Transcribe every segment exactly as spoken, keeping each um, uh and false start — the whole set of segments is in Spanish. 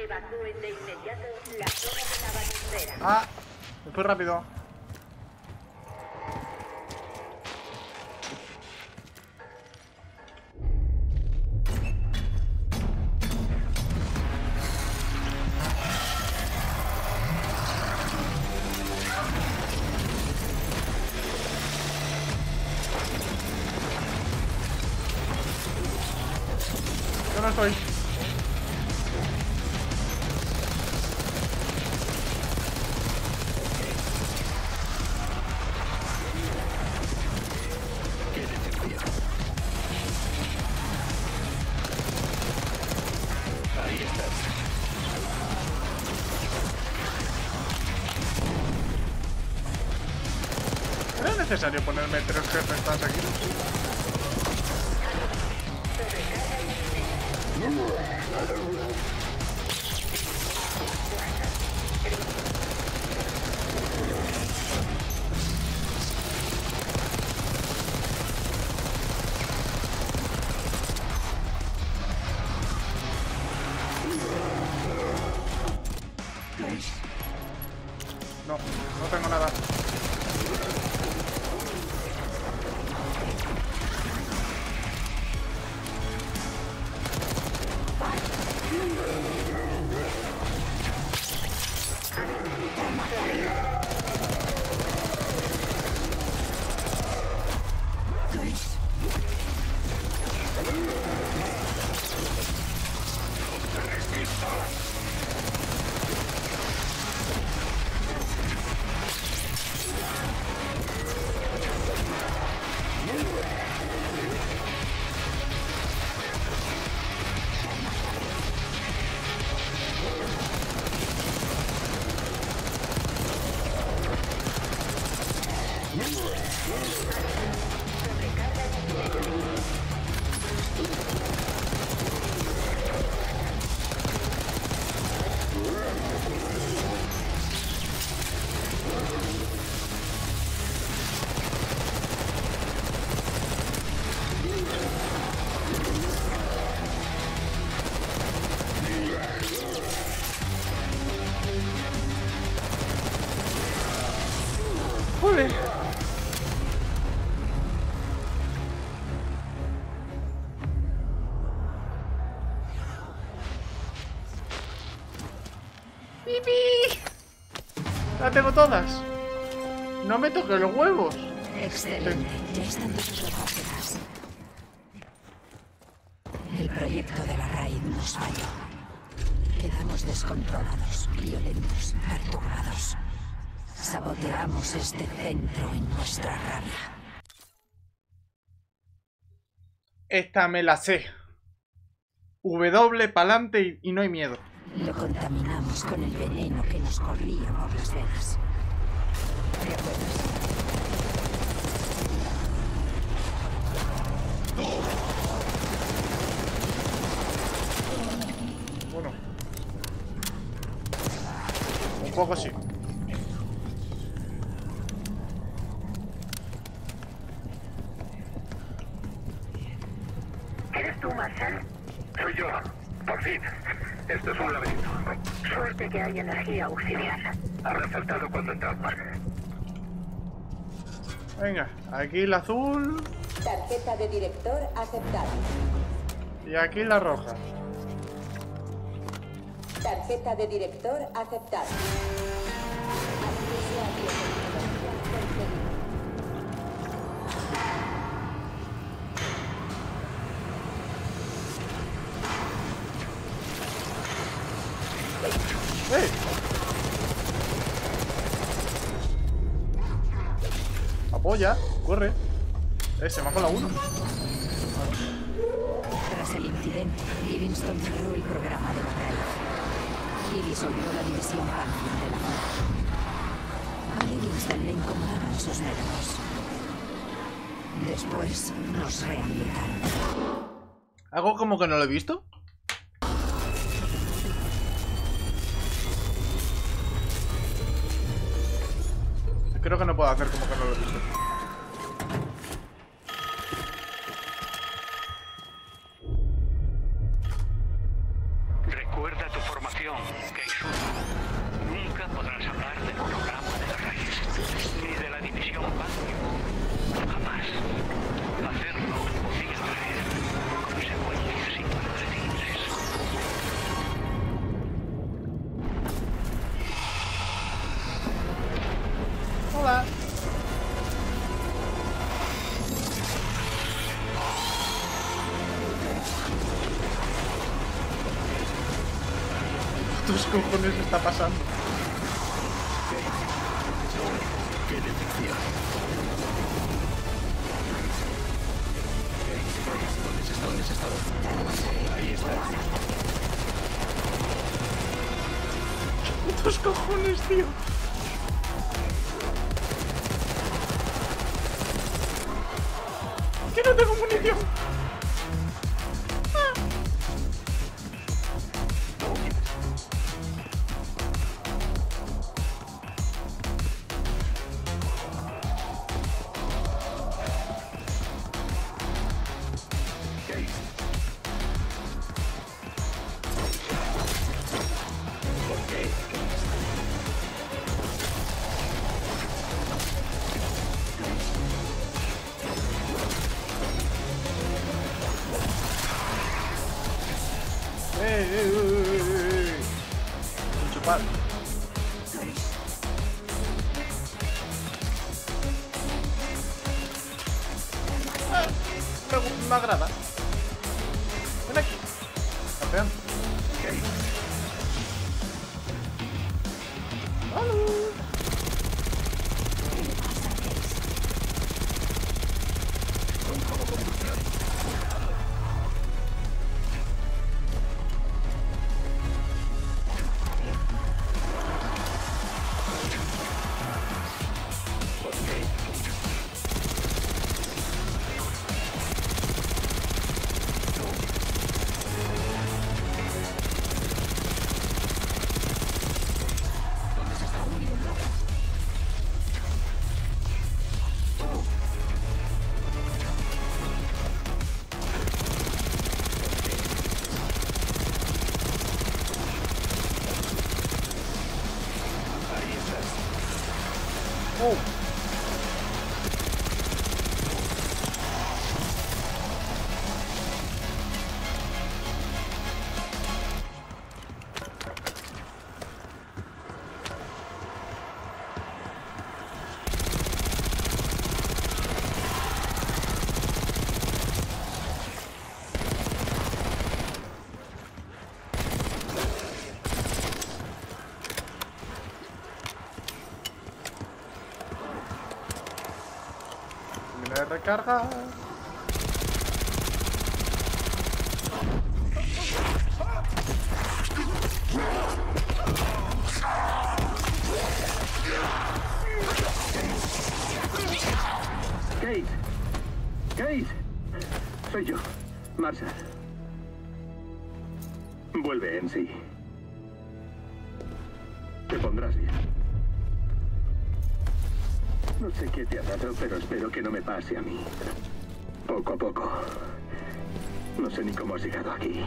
Evacúen de inmediato la zona de la balistera. Ah, me fue rápido. Yo no estoy. ¿Era necesario ponerme tres jefes tan seguidos? No, no tengo nada. Joder. ¡Pipi! ¡Las tengo todas! ¡No me toques los huevos! Excelente, ya están desbloqueadas. El proyecto de la raíz nos falló. Quedamos descontrolados, violentos, perturbados. Saboteamos este centro en nuestra rabia. Esta me la sé. W pa'lante y, y no hay miedo. Lo contaminamos con el veneno que nos corría por las venas. ¿Te acuerdas? Bueno. Un poco sí. ¿Eres tú, Marshall? Soy yo. Por fin. Esto es un laberinto. Suerte que hay energía auxiliar. Habrá saltado cuando entramos. Venga, aquí la azul Tarjeta de director aceptada. y aquí la roja. Tarjeta de director aceptada. Acceso a biotecnología concedido. ¡Eh! Apoya, corre. Eh, se me ha colado uno. Tras el incidente, Livingston cerró el programa de la raíz y disolvió la división Pantheon de la Fuerza. A Livingston le incomodaban sus nervios. Después nos rehabilitaron. ¿Hago como que no lo he visto? Creo que no puedo hacer como que no lo he visto. Recuerda tu formación. Atención, Case uno. Nunca podrás hablar del programa de la raíz, ni de la división Banco. Jamás. Hacerlo podría traer consecuencias impredecibles. Hola. ¿Tus cojones está pasando? ¡Qué decepción! ¿Dónde has estado? Ahí está. ¡Tus cojones, tío! ¡Que no tengo munición! Chupar. Ah, me, me agrada. Ven aquí. Campeón. ¡Hola! Oh. De recarga. Kate. Kate. Soy yo, Marshall. Vuelve en sí. Te pondrás bien. No sé qué te ha dado, pero espero que no me pase a mí. Poco a poco. No sé ni cómo has llegado aquí.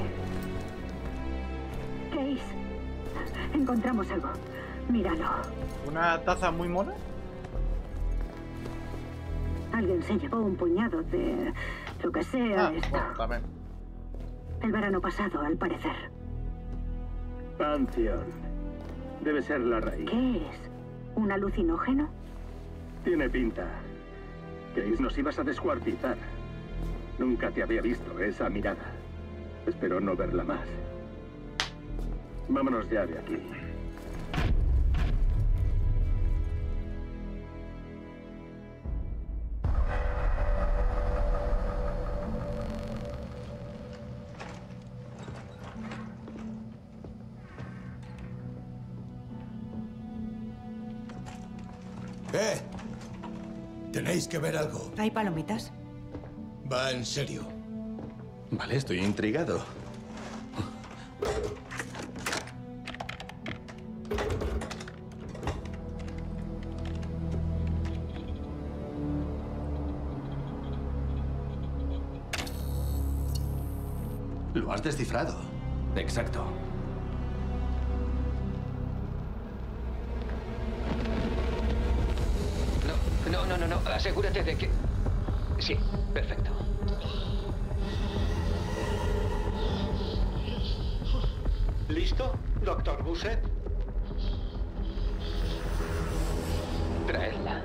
Case, encontramos algo. Míralo. ¿Una taza muy mona? Alguien se llevó un puñado de lo que sea Ah, esto. bueno, también. El verano pasado, al parecer. Pantheon. Debe ser la raíz. ¿Qué es? ¿Un alucinógeno? Tiene pinta. Case, nos ibas a descuartizar. Nunca te había visto esa mirada. Espero no verla más. Vámonos ya de aquí. ¡Eh! Tenéis que ver algo. ¿Hay palomitas? Va en serio. Vale, estoy intrigado. Lo has descifrado. Exacto. no, no. Asegúrate de que... Sí, perfecto. ¿Listo, doctor Busset? Traedla.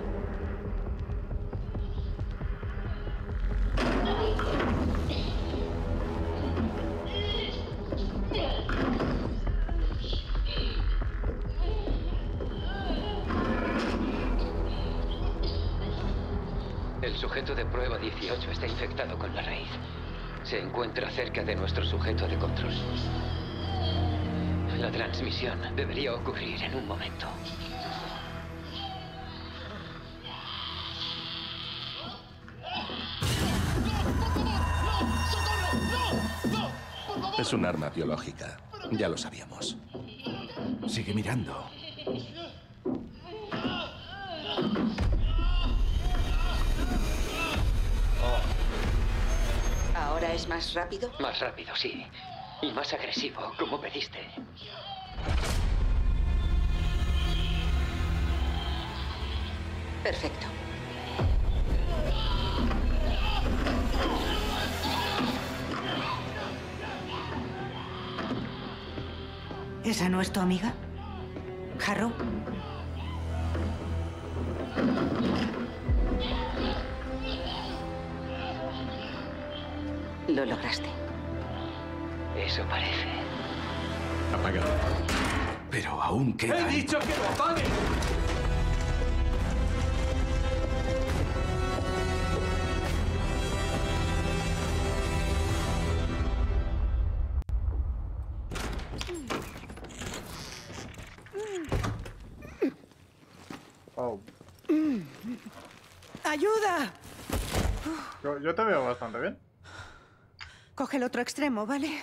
El sujeto de prueba dieciocho está infectado con la raíz. Se encuentra cerca de nuestro sujeto de control. La transmisión debería ocurrir en un momento. Es un arma biológica. Ya lo sabíamos. Sigue mirando. ¿Ahora es más rápido? Más rápido, sí. Y más agresivo, como pediste. Perfecto. ¿Esa no es tu amiga? ¿Harrow? Lo lograste. Eso parece. Apágalo. Pero aún queda... ¡He dicho que lo apague! Oh. ¡Ayuda! Yo, yo te veo bastante bien. Coge el otro extremo, ¿vale?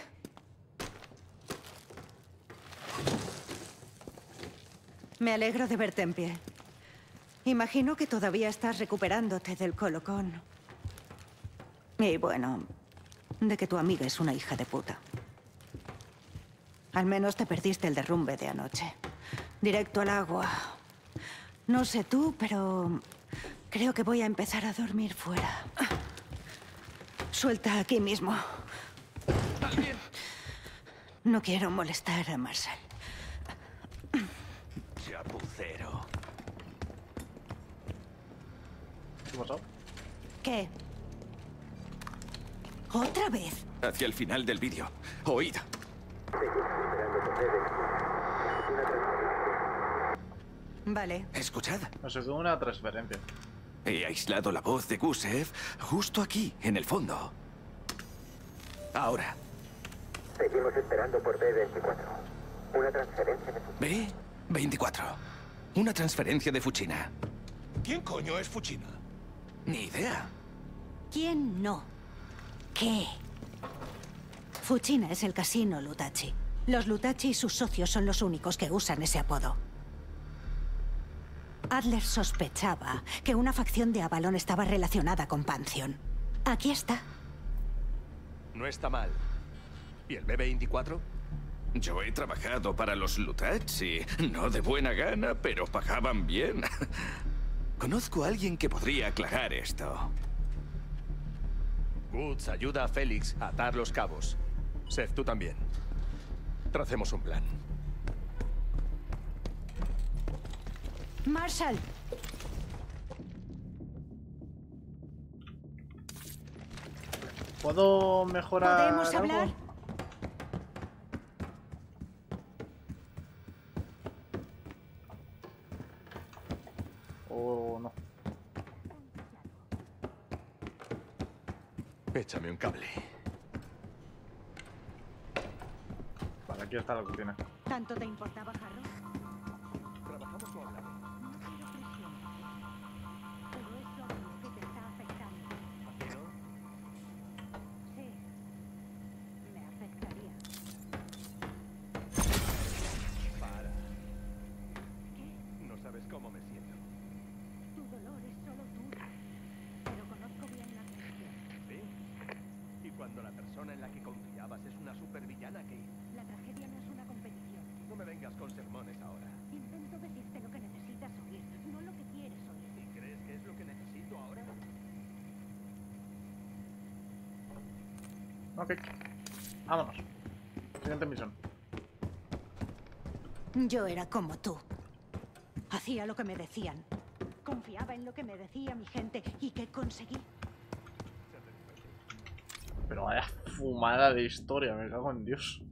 Me alegro de verte en pie. Imagino que todavía estás recuperándote del colocón. Y bueno, de que tu amiga es una hija de puta. Al menos te perdiste el derrumbe de anoche. Directo al agua. No sé tú, pero creo que voy a empezar a dormir fuera. Suelta aquí mismo. No quiero molestar a Marshall. Chapucero. ¿Qué pasó? ¿Qué? ¿Otra vez? Hacia el final del vídeo. Oíd. Vale. Escuchad. No sé, tuvo una transferencia. He aislado la voz de Gusev justo aquí, en el fondo. Ahora. Seguimos esperando por B veinticuatro. Una transferencia de... B veinticuatro. Una transferencia de Fuchina. ¿Quién coño es Fuchina? Ni idea. ¿Quién no? ¿Qué? Fuchina es el casino Lutachi. Los Lutachi y sus socios son los únicos que usan ese apodo. Adler sospechaba que una facción de Avalon estaba relacionada con Pantheon. Aquí está. No está mal. ¿Y el B veinticuatro? Yo he trabajado para los Lutachi. No de buena gana, pero pagaban bien. Conozco a alguien que podría aclarar esto. Woods ayuda a Félix a atar los cabos. Seth, tú también. Tracemos un plan. Marshall. ¿Puedo mejorar ¿Podemos algo? hablar? ¿O no? Échame un cable. Vale, aquí está la cocina. ¿Tanto te importaba, Harrow? Trabajamos o hablamos. No quiero presión. Pero eso es que te está afectando. ¿Así no? Sí. Me afectaría. Para. ¿Qué? No sabes cómo me siento. Tu dolor es solo tuyo. Pero conozco bien la cuestión. ¿Sí? Y cuando la persona en la que confiabas es una supervillana, ¿qué? La tragedia no es una competición. No me vengas con sermones ahora. Intento decirte lo que necesitas oír, no lo que quieres oír. ¿Y crees que es lo que necesitas? Ok. Vámonos. Siguiente misión. Yo era como tú. Hacía lo que me decían. Confiaba en lo que me decía mi gente. ¿Y qué conseguí? Pero vaya fumada de historia, me cago en Dios.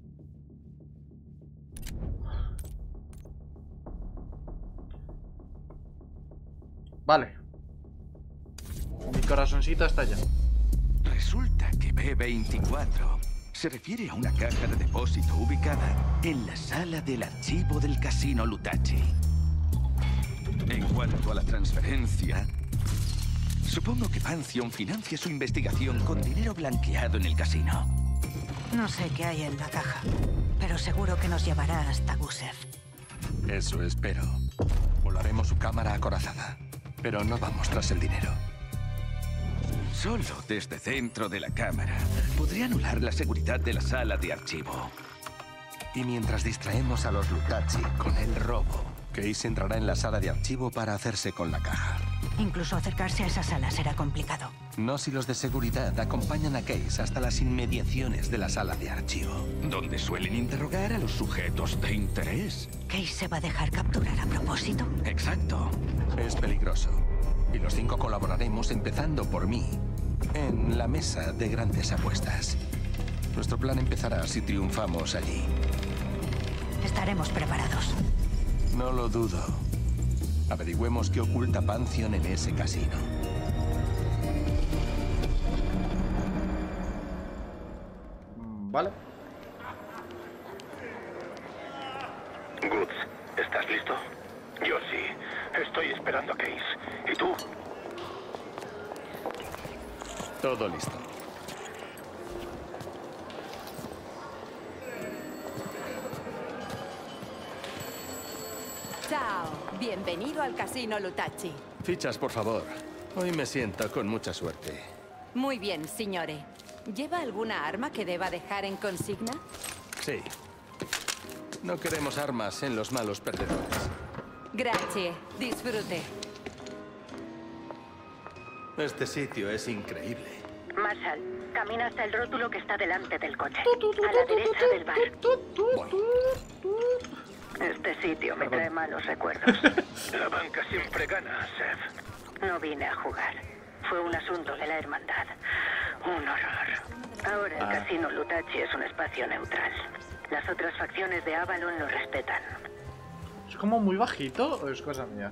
Vale. Mi corazoncito está allá. Resulta que B veinticuatro se refiere a una caja de depósito ubicada en la sala del archivo del casino Lutachi. En cuanto a la transferencia, supongo que Pantheon financia su investigación con dinero blanqueado en el casino. No sé qué hay en la caja, pero seguro que nos llevará hasta Gusev. Eso espero. Volaremos su cámara acorazada, pero no vamos tras el dinero. Solo desde dentro de la cámara podría anular la seguridad de la sala de archivo. Y mientras distraemos a los Lutachi con el robo, Case entrará en la sala de archivo para hacerse con la caja. Incluso acercarse a esa sala será complicado. No si los de seguridad acompañan a Case hasta las inmediaciones de la sala de archivo, donde suelen interrogar a los sujetos de interés. ¿Case se va a dejar capturar a propósito? Exacto. Es peligroso. Y los cinco colaboraremos, empezando por mí, en la mesa de grandes apuestas. Nuestro plan empezará si triunfamos allí. Estaremos preparados. No lo dudo. Averigüemos qué oculta Pantheon en ese casino. Vale. Goods, ¿estás listo? Yo sí. Estoy esperando a Case. ¿Y tú? Todo listo. Ciao, bienvenido al casino Lutachi. Fichas, por favor. Hoy me siento con mucha suerte. Muy bien, signore. ¿Lleva alguna arma que deba dejar en consigna? Sí. No queremos armas en los malos perdedores. Gracias. Disfrute. Este sitio es increíble. Marshall, camina hasta el rótulo que está delante del coche. A la derecha del bar. Voy. Este sitio me trae malos recuerdos. La banca siempre gana, Seth. No vine a jugar. Fue un asunto de la hermandad. Un horror. Ahora el Ah. casino Lutachi es un espacio neutral. Las otras facciones de Avalon lo respetan. ¿Es como muy bajito o es cosa mía?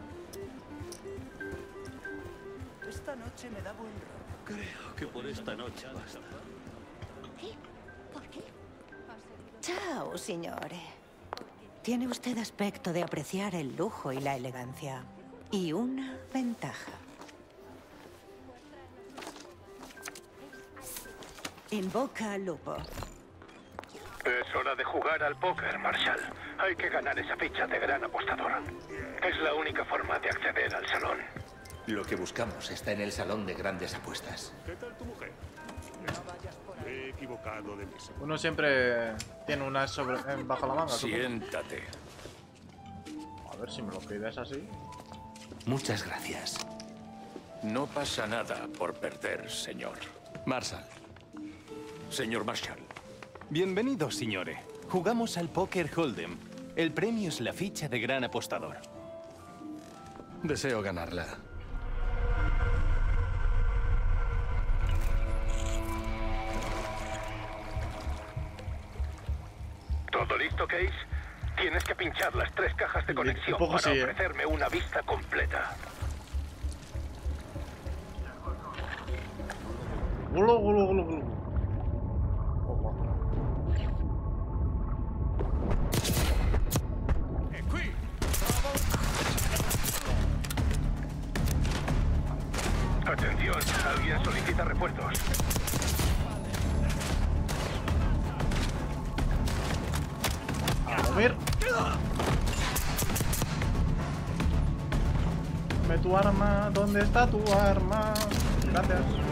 Esta noche me da buen rollo. Creo que por esta noche basta. ¿Por qué? Chao, signore. Tiene usted aspecto de apreciar el lujo y la elegancia. Y una ventaja. Invoca al lupo. Es hora de jugar al póker, Marshall. Hay que ganar esa ficha de gran apostador. Es la única forma de acceder al salón. Lo que buscamos está en el salón de grandes apuestas. ¿Qué tal tu mujer? Me he equivocado de misa. Uno siempre tiene una sobre, eh, bajo la manga. supongo. Siéntate. A ver si me lo pides así. Muchas gracias. No pasa nada por perder, señor. Marshall. Señor Marshall. Bienvenido, signore. Jugamos al póker Hold'em. El premio es la ficha de gran apostador. Deseo ganarla. ¿Todo listo, Case? Tienes que pinchar las tres cajas de conexión poco para sí, ¿eh? ofrecerme una vista completa. Gulo, gulo, gulo, gulo. Atención, alguien solicita refuerzos. A mover. Dame tu arma. ¿Dónde está tu arma? Gracias.